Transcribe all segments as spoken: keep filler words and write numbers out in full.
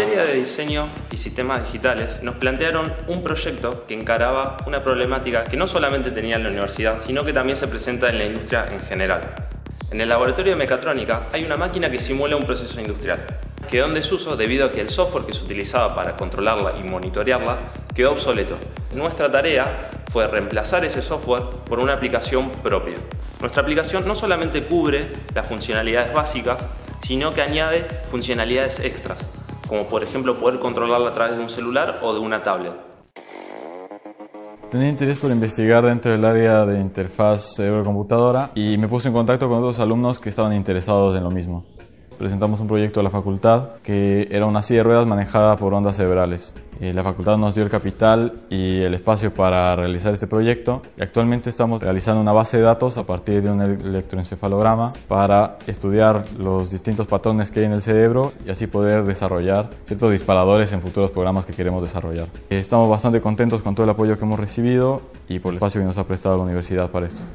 materia de diseño y sistemas digitales nos plantearon un proyecto que encaraba una problemática que no solamente tenía en la universidad, sino que también se presenta en la industria en general. En el laboratorio de mecatrónica hay una máquina que simula un proceso industrial. Quedó en desuso debido a que el software que se utilizaba para controlarla y monitorearla quedó obsoleto. Nuestra tarea fue reemplazar ese software por una aplicación propia. Nuestra aplicación no solamente cubre las funcionalidades básicas, sino que añade funcionalidades extras, como por ejemplo poder controlarla a través de un celular o de una tablet. Tenía interés por investigar dentro del área de interfaz cerebro-computadora y me puse en contacto con otros alumnos que estaban interesados en lo mismo. Presentamos un proyecto a la facultad que era una silla de ruedas manejada por ondas cerebrales. Eh, la facultad nos dio el capital y el espacio para realizar este proyecto y actualmente estamos realizando una base de datos a partir de un electroencefalograma para estudiar los distintos patrones que hay en el cerebro y así poder desarrollar ciertos disparadores en futuros programas que queremos desarrollar. Eh, estamos bastante contentos con todo el apoyo que hemos recibido y por el espacio que nos ha prestado la universidad para esto.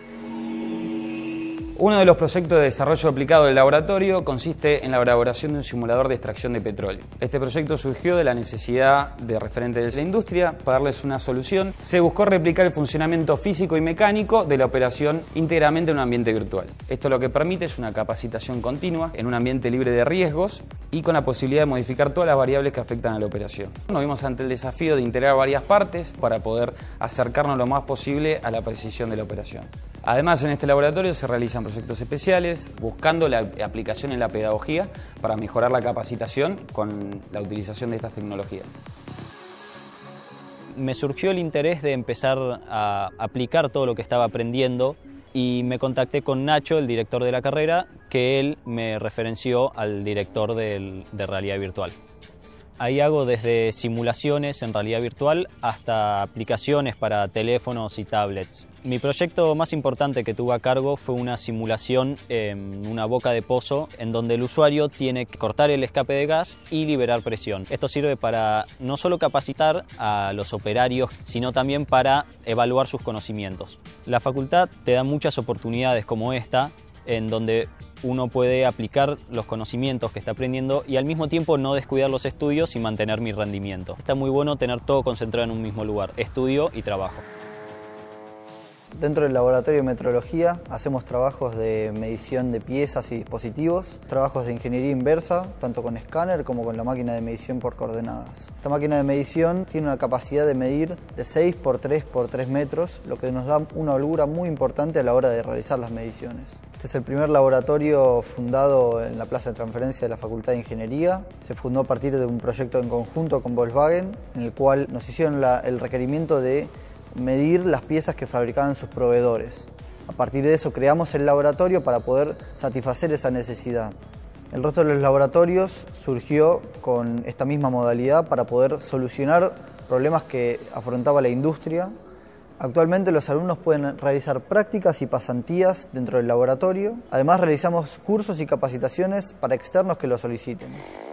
Uno de los proyectos de desarrollo aplicado del laboratorio consiste en la elaboración de un simulador de extracción de petróleo. Este proyecto surgió de la necesidad de referentes de la industria para darles una solución. Se buscó replicar el funcionamiento físico y mecánico de la operación íntegramente en un ambiente virtual. Esto lo que permite es una capacitación continua en un ambiente libre de riesgos y con la posibilidad de modificar todas las variables que afectan a la operación. Nos vimos ante el desafío de integrar varias partes para poder acercarnos lo más posible a la precisión de la operación. Además, en este laboratorio se realizan proyectos especiales buscando la aplicación en la pedagogía para mejorar la capacitación con la utilización de estas tecnologías. Me surgió el interés de empezar a aplicar todo lo que estaba aprendiendo y me contacté con Nacho, el director de la carrera, que él me referenció al director del, de realidad virtual. Ahí hago desde simulaciones en realidad virtual hasta aplicaciones para teléfonos y tablets. Mi proyecto más importante que tuve a cargo fue una simulación en una boca de pozo en donde el usuario tiene que cortar el escape de gas y liberar presión. Esto sirve para no solo capacitar a los operarios, sino también para evaluar sus conocimientos. La facultad te da muchas oportunidades como esta, en donde uno puede aplicar los conocimientos que está aprendiendo y al mismo tiempo no descuidar los estudios y mantener mi rendimiento. Está muy bueno tener todo concentrado en un mismo lugar, estudio y trabajo. Dentro del laboratorio de metrología hacemos trabajos de medición de piezas y dispositivos, trabajos de ingeniería inversa, tanto con escáner como con la máquina de medición por coordenadas. Esta máquina de medición tiene una capacidad de medir de seis por tres por tres metros, lo que nos da una holgura muy importante a la hora de realizar las mediciones. Este es el primer laboratorio fundado en la plaza de transferencia de la Facultad de Ingeniería. Se fundó a partir de un proyecto en conjunto con Volkswagen, en el cual nos hicieron la, el requerimiento de medir las piezas que fabricaban sus proveedores. A partir de eso creamos el laboratorio para poder satisfacer esa necesidad. El resto de los laboratorios surgió con esta misma modalidad para poder solucionar problemas que afrontaba la industria. Actualmente los alumnos pueden realizar prácticas y pasantías dentro del laboratorio. Además realizamos cursos y capacitaciones para externos que lo soliciten.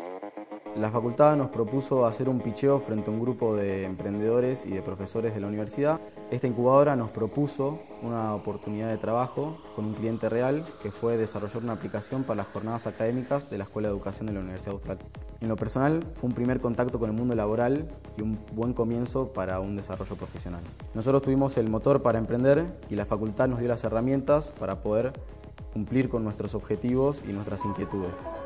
La facultad nos propuso hacer un pitcheo frente a un grupo de emprendedores y de profesores de la universidad. Esta incubadora nos propuso una oportunidad de trabajo con un cliente real que fue desarrollar una aplicación para las jornadas académicas de la Escuela de Educación de la Universidad Austral. En lo personal fue un primer contacto con el mundo laboral y un buen comienzo para un desarrollo profesional. Nosotros tuvimos el motor para emprender y la facultad nos dio las herramientas para poder cumplir con nuestros objetivos y nuestras inquietudes.